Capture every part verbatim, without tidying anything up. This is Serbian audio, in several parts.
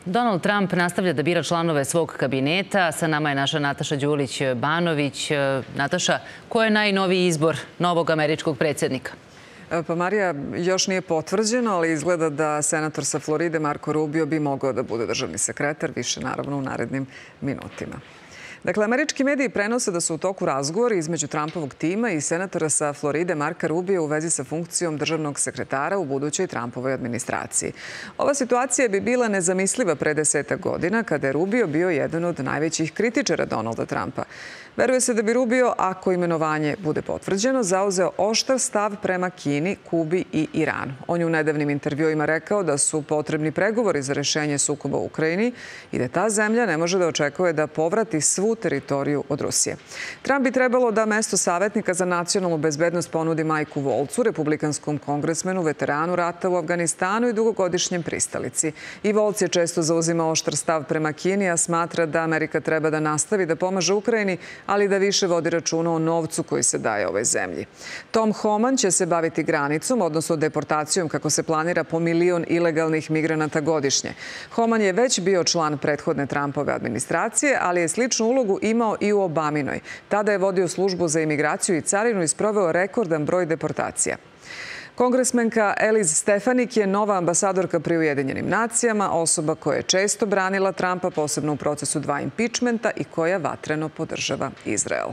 Donald Trump nastavlja da bira članove svog kabineta. Sa nama je naša Nataša Đulić-Banović. Nataša, ko je najnoviji izbor novog američkog predsjednika? Pa Marija, još nije potvrđeno, ali izgleda da senator sa Floride Marco Rubio bi mogao da bude državni sekretar, više naravno u narednim minutima. Dakle, američki mediji prenose da su u toku razgovori između Trumpovog tima i senatora sa Floride Marka Rubija u vezi sa funkcijom državnog sekretara u budućoj Trumpovoj administraciji. Ova situacija bi bila nezamisliva pre desetak godina, kada je Rubio bio jedan od najvećih kritičara Donalda Trumpa. Veruje se da bi Rubio, ako imenovanje bude potvrđeno, zauzeo oštar stav prema Kini, Kubi i Iranu. On je u nedavnim intervjuima rekao da su potrebni pregovori za rešenje sukoba u Ukrajini i da ta zemlja ne može da očekuje da povrati svu teritoriju od Rusije. Trump bi trebalo da mesto savjetnika za nacionalnu bezbednost ponudi Majku Volcu, republikanskom kongresmenu, veteranu rata u Afganistanu i dugogodišnjem pristalici. I Volc je često zauzimao oštar stav prema Kini, a smatra da Amerika treba da nastavi da pomaže Ukrajini, ali da više vodi računa o novcu koji se daje ovoj zemlji. Tom Homan će se baviti granicom, odnosno deportacijom, kako se planira, po milion ilegalnih migranata godišnje. Homan je već bio član prethodne Trumpove administracije, ali je sličnu ulogu imao i u Obaminoj. Tada je vodio službu za imigraciju i carinu i sproveo rekordan broj deportacija. Kongresmenka Eliz Stefanik je nova ambasadorka pri Ujedinjenim nacijama, osoba koja je često branila Trumpa, posebno u procesu dva impičmenta i koja vatreno podržava Izrael.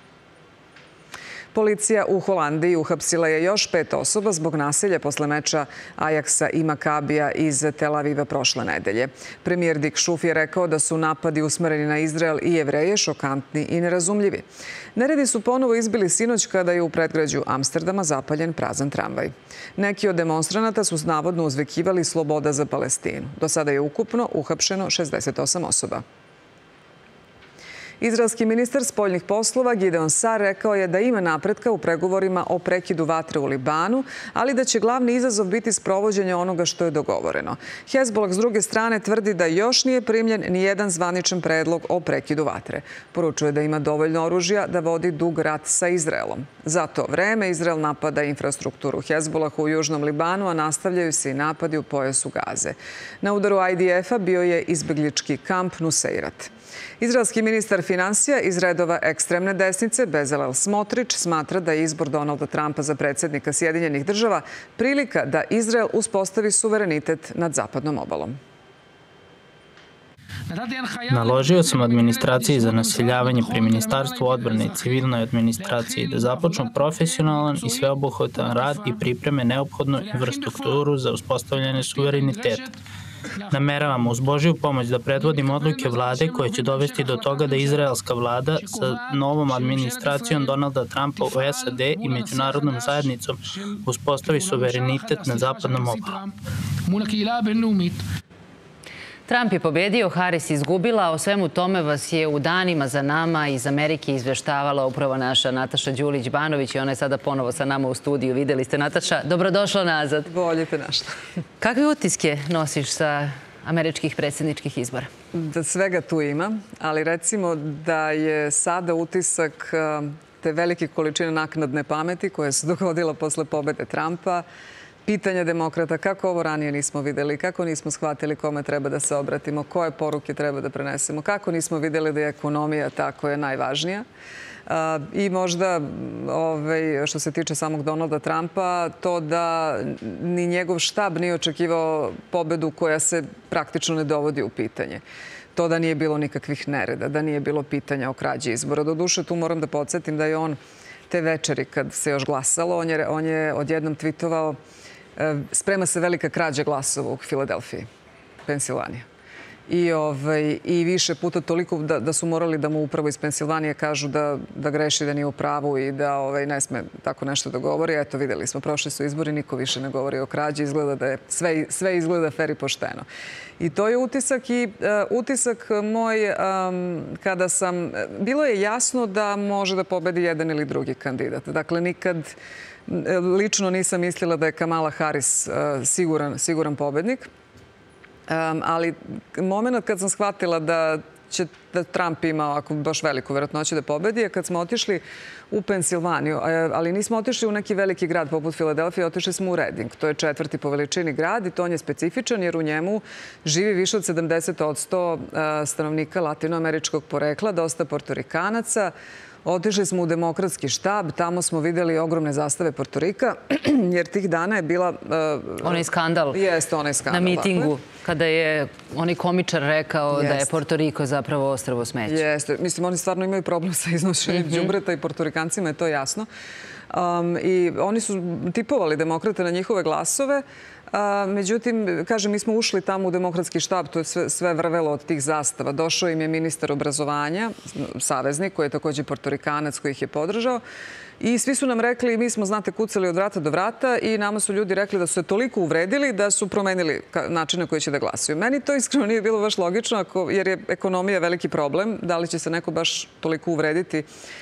Policija u Holandiji uhapsila je još pet osoba zbog nasilja posle meča Ajaksa i Makabija iz Tel Aviva prošle nedelje. Premijer Dick Schoof je rekao da su napadi usmereni na Izrael i Jevreje šokantni i nerazumljivi. Neredi su ponovo izbili sinoć kada je u predgrađu Amsterdama zapaljen prazan tramvaj. Neki od demonstranata su navodno uzvikivali sloboda za Palestinu. Do sada je ukupno uhapšeno šezdeset osam osoba. Izraelski ministar spoljnih poslova Gideon Sar rekao je da ima napretka u pregovorima o prekidu vatre u Libanu, ali da će glavni izazov biti sprovođenje onoga što je dogovoreno. Hezbollah s druge strane tvrdi da još nije primljen ni jedan zvaničan predlog o prekidu vatre. Poručuje da ima dovoljno oružja da vodi dug rat sa Izraelom. Za to vreme Izrael napada infrastrukturu Hezbollahu u južnom Libanu, a nastavljaju se i napadi u pojasu Gaze. Na udaru I D F-a bio je izbeglički kamp Nuseirat. Izraelski ministar finansija iz redova ekstremne desnice Bezalel Smotrić smatra da je izbor Donalda Trumpa za predsjednika Sjedinjenih država prilika da Izrael uspostavi suverenitet nad zapadnom obalom. Naložio sam administraciji za naseljavanje pri Ministarstvu odbrane i civilnoj administraciji da započnu profesionalan i sveobuhvatan rad i pripreme neophodnu infrastrukturu za uspostavljanje suvereniteta. Nameravamo uz Božju pomoć da predvodim odluke vlade koje će dovesti do toga da izraelska vlada sa novom administracijom Donalda Trumpa u S A D i međunarodnom zajednicom uspostavi suverenitet na zapadnom obalu. Trump je pobedio, Harris izgubila. O svemu tome vas je u danima za nama iz Amerike izveštavala upravo naša Nataša Đulić-Banović i ona je sada ponovo sa nama u studiju. Videli ste, Nataša, dobrodošla nazad. Bolje te našla. Kakve utiske nosiš sa američkih predsjedničkih izbora? Da svega tu ima, ali recimo da je sada utisak te velike količine naknadne pameti koja se dogodila posle pobede Trumpa, pitanja demokrata kako ovo ranije nismo videli, kako nismo shvatili kome treba da se obratimo, koje poruke treba da prenesemo, kako nismo videli da je ekonomija ta koja je najvažnija. I možda, što se tiče samog Donalda Trumpa, to da ni njegov štab nije očekivao pobedu koja se praktično ne dovodi u pitanje. To da nije bilo nikakvih nereda, da nije bilo pitanja o krađi izbora. Doduše, tu moram da podsjetim da je on te večeri kad se još glasalo, on je odjednom tvitovao: sprema se velika krađa glasova u Filadelfiji, Pensilvanija. I više puta toliko da su morali da mu upravo iz Pensilvanije kažu da greši, da nije u pravu i da ne sme tako nešto da govori. Eto, videli smo, prošli su izbori, niko više ne govori o krađi. Izgleda da je sve izgleda fer i pošteno. I to je utisak i utisak moj kada sam... Bilo je jasno da može da pobedi jedan ili drugi kandidat. Dakle, nikad... Lično nisam mislila da je Kamala Harris siguran pobednik, ali moment kad sam shvatila da će da Trump ima ovako baš veliku verovatnoću da pobedi, je kad smo otišli u Pensilvaniju, ali nismo otišli u neki veliki grad poput Filadelfije, otišli smo u Reading. To je četvrti po veličini grad i to on je specifičan jer u njemu živi više od sedamdeset posto stanovnika latinoameričkog porekla, dosta Portorikanaca. Otišli smo u demokratski štab, tamo smo videli ogromne zastave Portorika, jer tih dana je bila... Onaj skandal. Jeste, onaj skandal. Na mitingu, kada je onaj komičar rekao da je Portoriko zapravo ostrvo smeća. Jeste. Mislim, oni stvarno imaju problem sa iznošenjem đubreta i Portorikancima je to jasno. I oni su tipovali demokrate na njihove glasove. Međutim, kažem, mi smo ušli tamo u demokratski štab, to je sve vrvelo od tih zastava. Došao im je ministar obrazovanja, saveznik, koji je također Portorikanac koji ih je podržao. I svi su nam rekli, mi smo, znate, kucali od vrata do vrata i nama su ljudi rekli da su se toliko uvredili da su promenili načine koji će da glasaju. Meni to iskreno nije bilo baš logično, jer je ekonomija veliki problem. Da li će se neko baš toliko uvrediti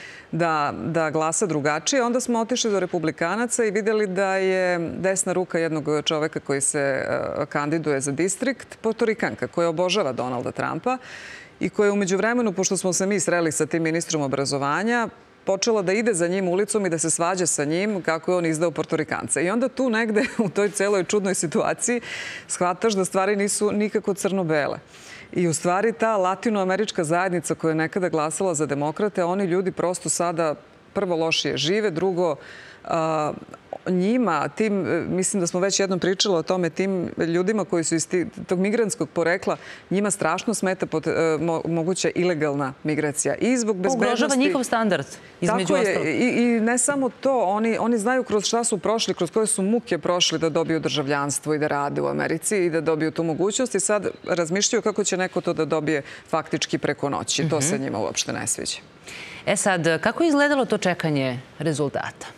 da glasa drugačije. Onda smo otišli do republikanaca i vidjeli da je desna ruka jednog čoveka koji se kandiduje za distrikt, Portorikanka, koja obožava Donalda Trumpa i koja je umeđu vremenu, pošto smo se mi sreli sa tim ministrom obrazovanja, počela da ide za njim ulicom i da se svađa sa njim kako je on izdao Portorikanca. I onda tu negde u toj celoj čudnoj situaciji shvataš da stvari nisu nikako crno-bele. I u stvari ta latinoamerička zajednica koja je nekada glasala za demokrate, oni ljudi prosto sada prvo lošije žive, drugo njima, tim, mislim da smo već jednom pričali o tome, tim ljudima koji su iz tog migranskog porekla, njima strašno smeta moguća ilegalna migracija. I zbog bezbednosti... Ugrožava njihov standard, između ostalog. Tako je. I ne samo to, oni znaju kroz šta su prošli, kroz koje su muke prošli da dobiju državljanstvo i da rade u Americi i da dobiju tu mogućnost i sad razmišljaju kako će neko to da dobije faktički preko noći. To se njima uopšte ne sviđa. E sad, kako je izgledalo to čekanje rezultata?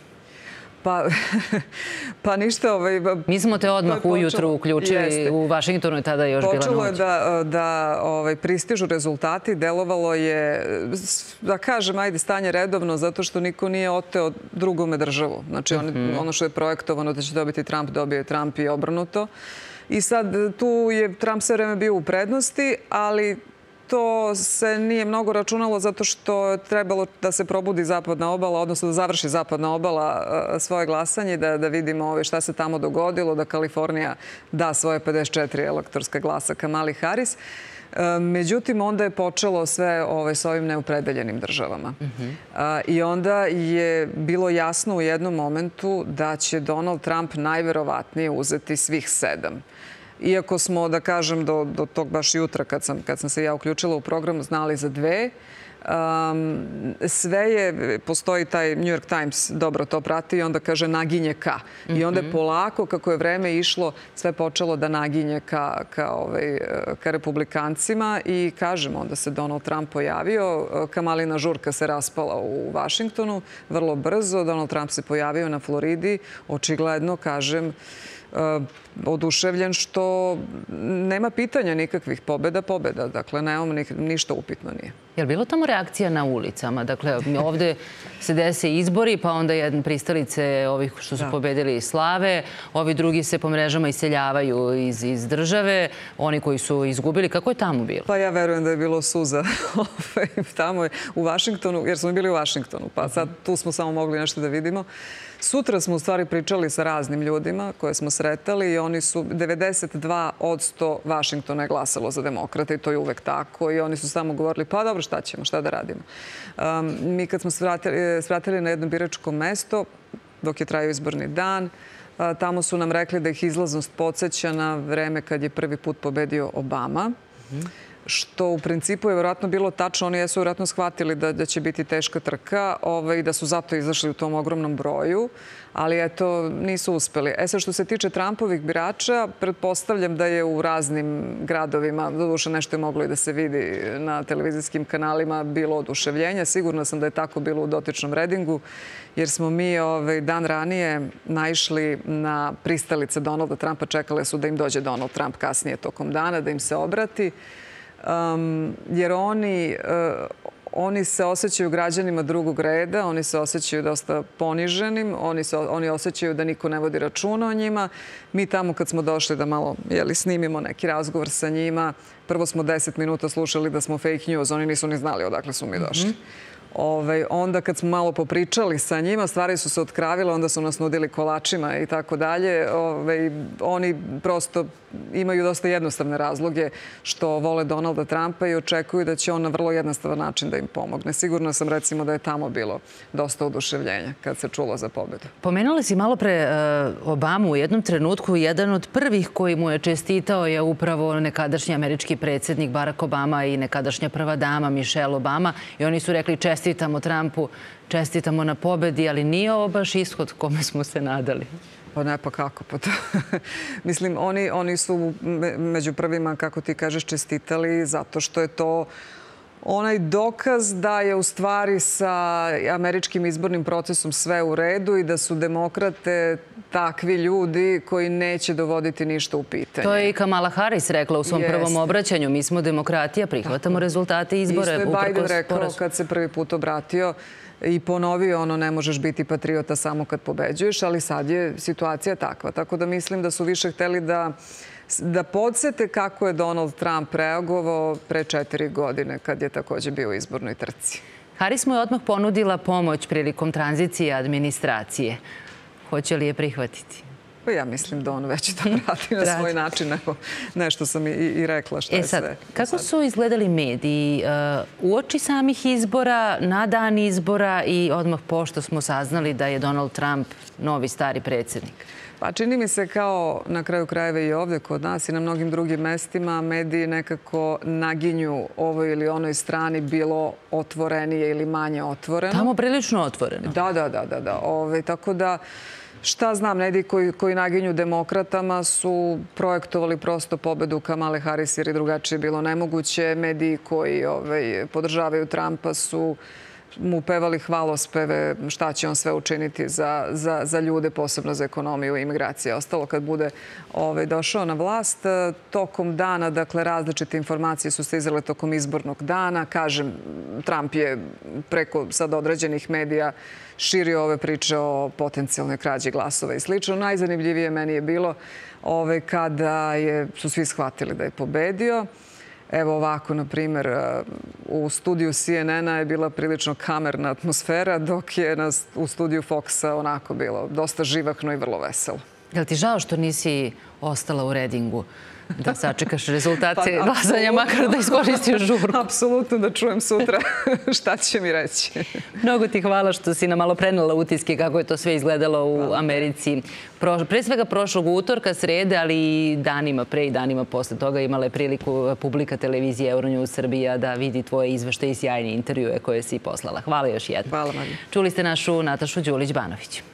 Pa ništa... Mi smo te odmah ujutru uključili u Vašingtonu i tada je još bila noć. Počelo je da pristižu rezultati. Delovalo je, da kažem, ajde, stanje redovno, zato što niko nije oteo drugome državu. Znači, ono što je projektovano da će dobiti Trump, dobije Trump i obrnuto. I sad tu je Trump sve vreme bio u prednosti, ali to se nije mnogo računalo zato što je trebalo da se probudi zapadna obala, odnosno da završi zapadna obala svoje glasanje, da vidimo šta se tamo dogodilo, da Kalifornija da svoje pedeset četiri elektorska glasa Kamali Harris. Međutim, onda je počelo sve s ovim neopredeljenim državama. I onda je bilo jasno u jednom momentu da će Donald Trump najverovatnije uzeti svih sedam. Iako smo, da kažem, do tog baš jutra, kad sam se ja uključila u program, znali za dve. Sve je, postoji taj New York Times, dobro to prati i onda kaže naginje ka. I onda je polako, kako je vreme išlo, sve počelo da naginje ka republikancima i kažem, onda se Donald Trump pojavio, Kamalina žurka se raspala u Vašingtonu, vrlo brzo, Donald Trump se pojavio na Floridi, očigledno, kažem, oduševljen što nema pitanja nikakvih, pobjeda, pobjeda. Dakle, nemamo ništa upitno nije. Je li bilo tamo reakcija na ulicama? Dakle, ovdje se dese izbori, pa onda jedan pristalice ovih što su pobedili slave, ovi drugi se po mrežama iseljavaju iz države, oni koji su izgubili. Kako je tamo bilo? Pa ja verujem da je bilo suza tamo u Vašingtonu, jer smo bili u Vašingtonu, pa sad tu smo samo mogli nešto da vidimo. Sutra smo u stvari pričali sa raznim ljudima koje smo sretali i oni su, devedeset dva posto Vašingtona je glasalo za demokrate i to je uvek tako i oni su samo govorili pa dobro šta ćemo, šta da radimo. Mi kad smo svratili na jedno biračko mesto dok je trajao izborni dan, tamo su nam rekli da ih izlaznost podsjeća na vreme kad je prvi put pobedio Obama, što u principu je vjerojatno bilo tačno. Oni su vjerojatno shvatili da će biti teška trka i da su zato izašli u tom ogromnom broju, ali eto, nisu uspeli. E sad, što se tiče Trumpovih birača, pretpostavljam da je u raznim gradovima, doduše nešto je moglo i da se vidi na televizijskim kanalima, bilo oduševljenja. Sigurno sam da je tako bilo u dotičnom Readingu, jer smo mi dan ranije naišli na pristalice Donalda Trumpa, čekale su da im dođe Donald Trump kasnije tokom dana, da im se obrati. Jer oni oni se osjećaju građanima drugog reda, oni se osjećaju dosta poniženim, oni, se, oni osjećaju da niko ne vodi računa o njima. Mi tamo kad smo došli da malo jeli, snimimo neki razgovor sa njima, prvo smo deset minuta slušali da smo fake news, oni nisu ni znali odakle su mi došli. Ove, onda kad smo malo popričali sa njima, stvari su se otkravile, onda su nas nudili kolačima i tako dalje. Ove, oni prosto imaju dosta jednostavne razloge što vole Donalda Trumpa i očekuju da će on na vrlo jednostavan način da im pomogne. Sigurno sam recimo da je tamo bilo dosta oduševljenja kad se čulo za pobedu. Pomenuli si malo pre Obamu u jednom trenutku. Jedan od prvih koji mu je čestitao je upravo nekadašnji američki predsjednik Barack Obama i nekadašnja prva dama Michelle Obama. I oni su rekli čestitamo Trumpu, čestitamo na pobedi, ali nije ovo baš ishod kome smo se nadali. Pa ne, pa kako? Pa to... Mislim, oni, oni su među prvima, kako ti kažeš, čestitali zato što je to onaj dokaz da je u stvari sa američkim izbornim procesom sve u redu i da su demokrate takvi ljudi koji neće dovoditi ništa u pitanje. To je i Kamala Harris rekla u svom Jeste. prvom obraćanju. Mi smo demokratija, prihvatamo rezultate izbora. Isto je Biden rekao kad se prvi put obratio i ponovio ono ne možeš biti patriota samo kad pobeđuješ, ali sad je situacija takva. Tako da mislim da su više hteli da da podsete kako je Donald Trump reagovao pre četiri godine kad je također bio u izbornoj trci. Harris mu je odmah ponudila pomoć prilikom tranzicije administracije. Hoće li je prihvatiti? Pa ja mislim da on već to prati na svoj način. Evo, nešto sam i, i rekla što e je sad, sve. Kako su izgledali mediji uh, uoči samih izbora, na dan izbora i odmah pošto smo saznali da je Donald Trump novi stari predsjednik? Pa čini mi se kao na kraju krajeva i ovdje kod nas i na mnogim drugim mestima mediji nekako naginju ovoj ili onoj strani bilo otvorenije ili manje otvoreno. Tamo prilično otvoreno. Da, da, da. da, da. Ove, tako da, šta znam, mediji koji, koji naginju demokratama su projektovali prosto pobedu Kamale Harris jer je drugačije bilo nemoguće. Mediji koji ove, podržavaju Trumpa su mu pevali hvalospeve šta će on sve učiniti za, za, za ljude, posebno za ekonomiju i imigracije. Ostalo kad bude ovaj, došao na vlast. Tokom dana, dakle, različite informacije su stizale tokom izbornog dana. Kažem, Trump je preko sad određenih medija širio ove priče o potencijalnoj krađi glasova i slično. Najzanimljivije meni je bilo ovaj, kada je, su svi shvatili da je pobedio. Evo ovako, na primjer, u studiju C N N-a je bila prilično kamerna atmosfera, dok je u studiju Foxa onako bilo dosta živahno i vrlo veselo. Je li ti žao što nisi ostala u Redingu da sačekaš rezultate glasanja, makar da iskoristiš žurku? Apsolutno, da čujem sutra šta će mi reći. Mnogo ti hvala što si nam malo prenela utiske kako je to sve izgledalo u Americi. Pre svega prošlog utorka, srede, ali i danima pre i danima posle toga imala je priliku publika televizije Euronews Srbija da vidi tvoje izveštaje i sjajne intervjue koje si poslala. Hvala još jednom. Hvala, Marija. Čuli ste našu Natašu Đulić-Banović.